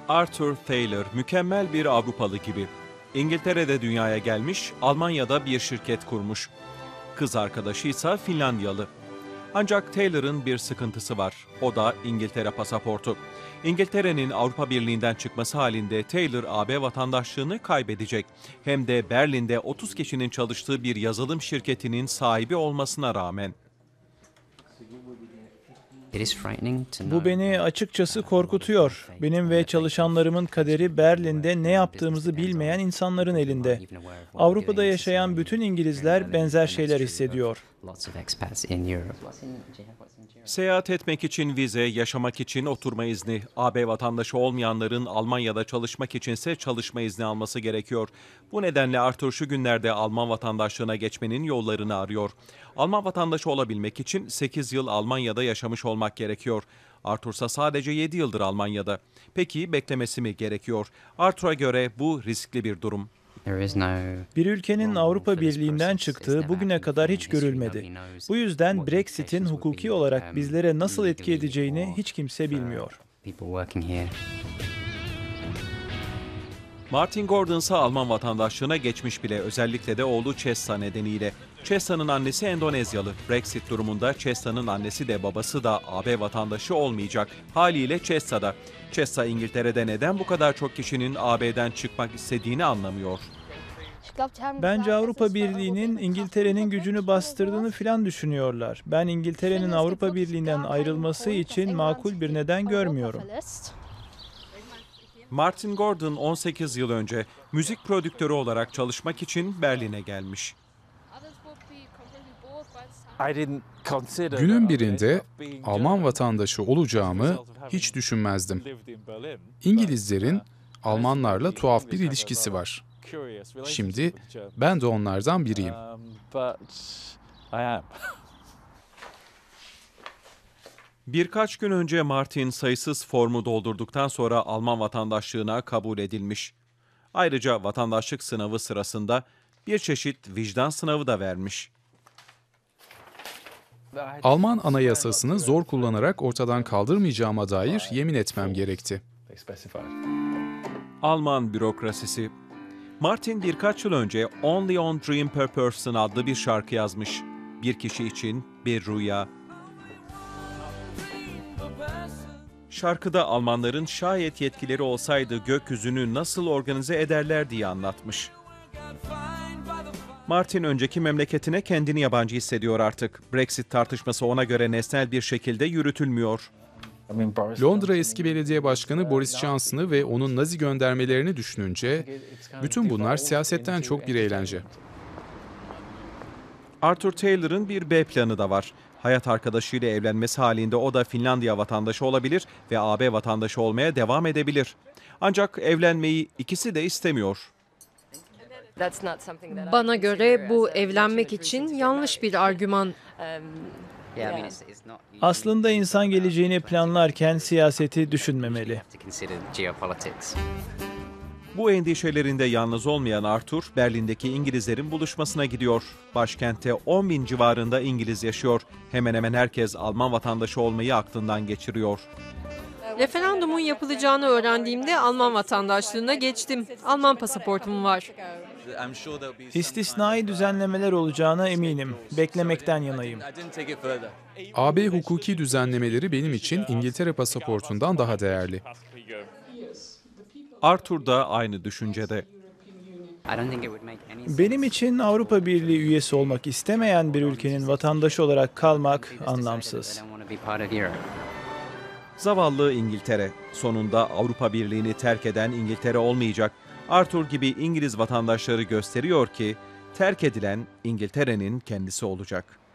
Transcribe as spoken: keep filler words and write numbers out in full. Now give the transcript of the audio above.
Arthur Taylor mükemmel bir Avrupalı gibi. İngiltere'de dünyaya gelmiş, Almanya'da bir şirket kurmuş. Kız arkadaşı ise Finlandiyalı. Ancak Taylor'ın bir sıkıntısı var. O da İngiltere pasaportu. İngiltere'nin Avrupa Birliği'nden çıkması halinde Taylor A B vatandaşlığını kaybedecek. Hem de Berlin'de otuz kişinin çalıştığı bir yazılım şirketinin sahibi olmasına rağmen. Bu beni açıkçası korkutuyor. Benim ve çalışanlarımın kaderi Berlin'de ne yaptığımızı bilmeyen insanların elinde. Avrupa'da yaşayan bütün İngilizler benzer şeyler hissediyor. Seyahat etmek için vize, yaşamak için oturma izni, A B vatandaşı olmayanların Almanya'da çalışmak içinse çalışma izni alması gerekiyor. Bu nedenle Arthur şu günlerde Alman vatandaşlığına geçmenin yollarını arıyor. Alman vatandaşı olabilmek için sekiz yıl Almanya'da yaşamış olmak gerekiyor. Arthur ise sadece yedi yıldır Almanya'da. Peki beklemesi mi gerekiyor? Arthur'a göre bu riskli bir durum. Bir ülkenin Avrupa Birliği'nden çıktığı bugüne kadar hiç görülmedi. Bu yüzden Brexit'in hukuki olarak bizlere nasıl etki edeceğini hiç kimse bilmiyor. Martin Gordon ise Alman vatandaşlığına geçmiş bile, özellikle de oğlu Chesa nedeniyle. Chesa'nın annesi Endonezyalı. Brexit durumunda Chesa'nın annesi de babası da A B vatandaşı olmayacak. Haliyle Chesa da. Chesa İngiltere'de neden bu kadar çok kişinin A B'den çıkmak istediğini anlamıyor. Bence Avrupa Birliği'nin İngiltere'nin gücünü bastırdığını filan düşünüyorlar. Ben İngiltere'nin Avrupa Birliği'nden ayrılması için makul bir neden görmüyorum. Martin Gordon on sekiz yıl önce müzik prodüktörü olarak çalışmak için Berlin'e gelmiş. Günün birinde Alman vatandaşı olacağımı hiç düşünmezdim. İngilizlerin Almanlarla tuhaf bir ilişkisi var. Şimdi ben de onlardan biriyim. Birkaç gün önce Martin sayısız formu doldurduktan sonra Alman vatandaşlığına kabul edilmiş. Ayrıca vatandaşlık sınavı sırasında bir çeşit vicdan sınavı da vermiş. Alman anayasasını zor kullanarak ortadan kaldırmayacağıma dair yemin etmem gerekti. Alman bürokrasisi. Martin birkaç yıl önce Only on Dream Per Person adlı bir şarkı yazmış. Bir kişi için bir rüya. Şarkıda Almanların şayet yetkileri olsaydı gökyüzünü nasıl organize ederler diye anlatmış. Martin önceki memleketine kendini yabancı hissediyor artık. Brexit tartışması ona göre nesnel bir şekilde yürütülmüyor. Londra eski belediye başkanı Boris Johnson'ı ve onun Nazi göndermelerini düşününce bütün bunlar siyasetten çok bir eğlence. Arthur Taylor'ın bir B planı da var. Hayat arkadaşıyla evlenmesi halinde o da Finlandiya vatandaşı olabilir ve A B vatandaşı olmaya devam edebilir. Ancak evlenmeyi ikisi de istemiyor. Bana göre bu evlenmek için yanlış bir argüman. Aslında insan geleceğini planlarken siyaseti düşünmemeli. Bu endişelerinde yalnız olmayan Arthur, Berlin'deki İngilizlerin buluşmasına gidiyor. Başkentte on bin civarında İngiliz yaşıyor. Hemen hemen herkes Alman vatandaşı olmayı aklından geçiriyor. Referandumun yapılacağını öğrendiğimde Alman vatandaşlığına geçtim. Alman pasaportum var. İstisnai düzenlemeler olacağına eminim. Beklemekten yanayım. A B hukuki düzenlemeleri benim için İngiltere pasaportundan daha değerli. Arthur da aynı düşüncede. Benim için Avrupa Birliği üyesi olmak istemeyen bir ülkenin vatandaşı olarak kalmak anlamsız. Zavallı İngiltere. Sonunda Avrupa Birliği'ni terk eden İngiltere olmayacak. Arthur gibi İngiliz vatandaşları gösteriyor ki terk edilen İngiltere'nin kendisi olacak.